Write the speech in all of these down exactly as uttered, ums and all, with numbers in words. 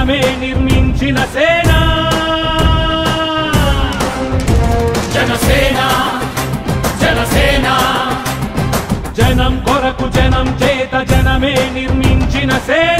జనమే నిర్మించిన సేన జనసేన జనసేన జనం కొరకు జనం చేత జనమే నిర్మించిన సేన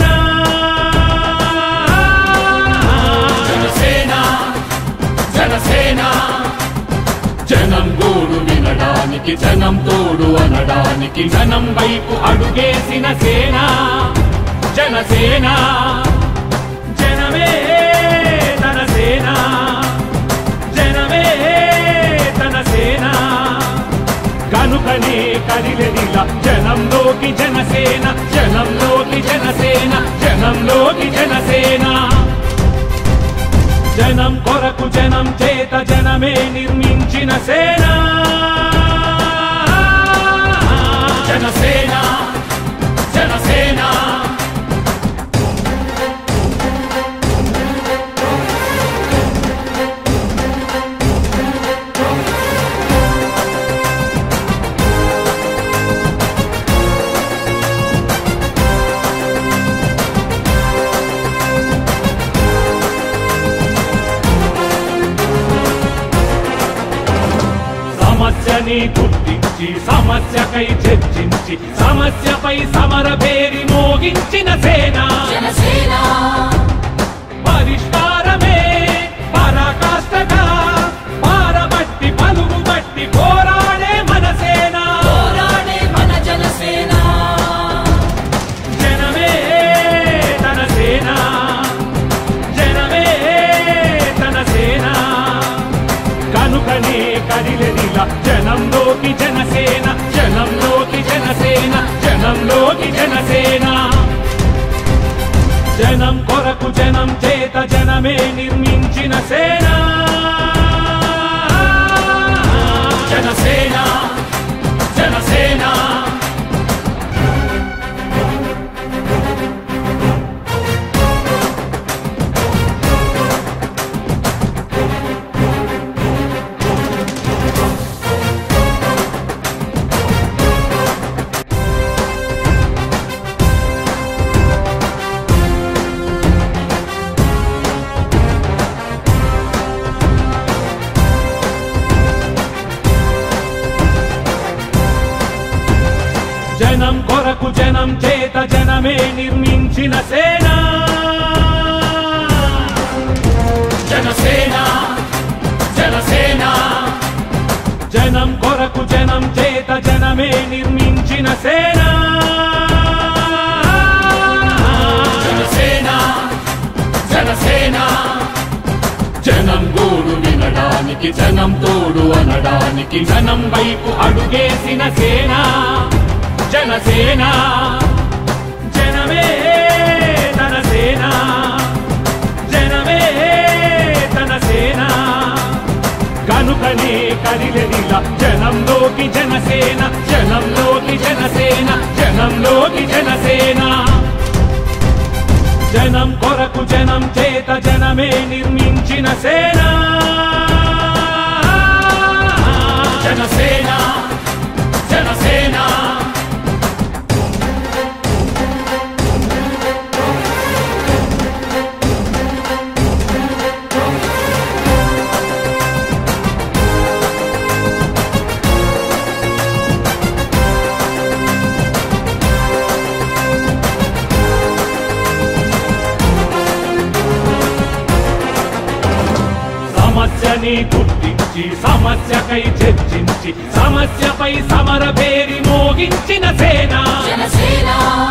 జనసేన జనసేన జనం గోడు వినడానికి జనం తోడు అనడానికి జనం వైపు అడుగేసిన సేన జనసేన జనమే తన సేన జనమే తన సేన కనుకనే కదిలెదిలా జనంలోకి జనసేన జనంలోకి జనసేన జనంలోకి జనసేన జనం కొరకు జనం చేత జనమే నిర్మించిన సేన జనసేన జనసేన సమస్యని గుర్తించి సమస్యకై చర్చించి సమస్యపై సమర పేరి మోగించిన సేన జనసేన పరిష్కారమే పరాకాష్ఠగా పారబట్టి పలుగు బట్టి పోరాడే మన సేన పోరాడే మన జనసేన జనమే తన సేన జనమే తన సేన కనుకనే కదిలెదిలా జనంలోకి జనసేన జనంలోకి జనసేన జనంలోకి జనసేన జనం కొరకు జనం చేత జనమే నిర్మించిన సేన జనసేన జనసేన జనం కొరకు జనం చేత జనమే నిర్మించిన సేన జనసేన జనసేన జనం కొరకు జనం చేత జనమే నిర్మించిన సేన జనసేన జనసేన జనం గోడు వినడానికి జనం తోడు అనడానికి జనం వైపు అడుగేసిన సేన జనసేన జనమే తన సేన జనమే తన సేన కనుకనే కదిలెదిలా జనంలోకి జనసేన జనంలోకి జనసేన జనంలోకి జనసేన జనం కొరకు జనం చేత జనమే నిర్మించిన సేన జనసేన జనసేన సమస్యని గుర్తించి సమస్యకై చర్చించి సమస్యపై సమర పేరి మోగించిన సేన జనసేన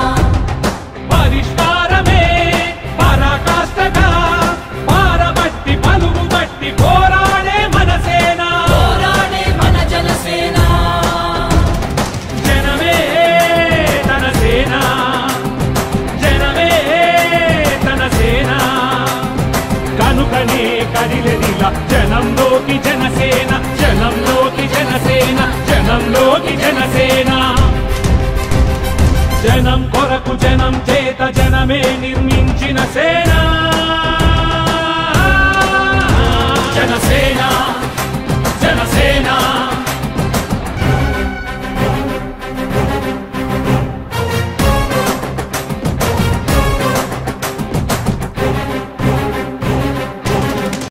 పరిష్కారమే పరాకాష్ఠగా పారబట్టి పలుగు బట్టి పోరాడే మన సేన పోరాడే మన జనసేన జనమే తన సేన జనమే తన సేన కనుకనే కదిలెదిలా జనంలోకి జనసేన జనంలోకి జనసేన జనంలోకి జనసేన జనం కొరకు జనం చేత జనమే నిర్మించిన సేన